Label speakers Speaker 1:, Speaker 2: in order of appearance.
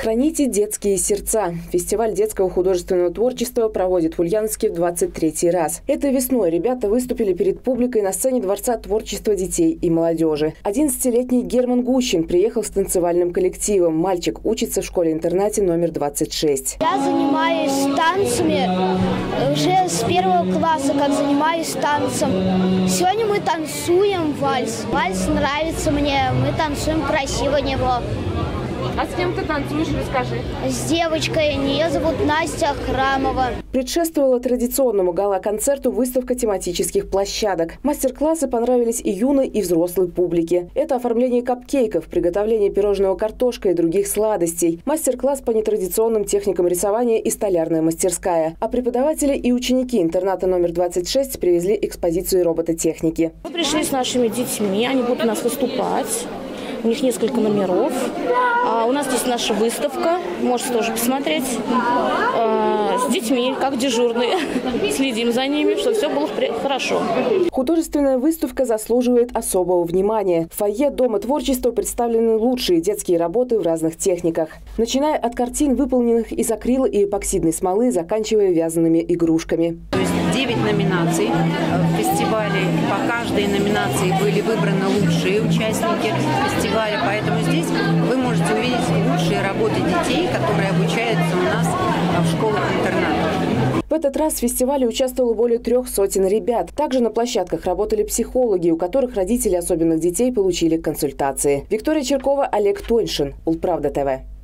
Speaker 1: Сохраните детские сердца. Фестиваль детского художественного творчества проводит в Ульяновске в 23-й раз. Этой весной ребята выступили перед публикой на сцене Дворца творчества детей и молодежи. 11-летний Герман Гущин приехал с танцевальным коллективом. Мальчик учится в школе-интернате номер 26.
Speaker 2: Я занимаюсь танцами уже с 1 класса, как занимаюсь танцем. Сегодня мы танцуем вальс. Вальс нравится мне, мы танцуем красиво него.
Speaker 3: А с кем ты танцуешь, расскажи.
Speaker 2: С девочкой, ее зовут Настя Храмова.
Speaker 1: Предшествовала традиционному гала-концерту выставка тематических площадок. Мастер-классы понравились и юной, и взрослой публике. Это оформление капкейков, приготовление пирожного картошкой и других сладостей, мастер-класс по нетрадиционным техникам рисования и столярная мастерская. А преподаватели и ученики интерната номер 26 привезли экспозицию робототехники.
Speaker 4: Мы пришли с нашими детьми, они будут у нас выступать. У них несколько номеров. У нас здесь наша выставка, можете тоже посмотреть. С детьми, как дежурные. Следим за ними, чтобы все было хорошо.
Speaker 1: Художественная выставка заслуживает особого внимания. В фойе Дома творчества представлены лучшие детские работы в разных техниках. Начиная от картин, выполненных из акрила и эпоксидной смолы, заканчивая вязаными игрушками.
Speaker 5: То есть 9 номинаций в фестивале. По каждой номинации были выбраны лучшие участники фестиваля. Поэтому здесь вы можете увидеть лучшие работы детей, которые обучаются у нас в школах-интернатах.
Speaker 1: В этот раз в фестивале участвовало более 300 ребят. Также на площадках работали психологи, у которых родители особенных детей получили консультации. Виктория Черкова, Олег Тоньшин. Улправда ТВ.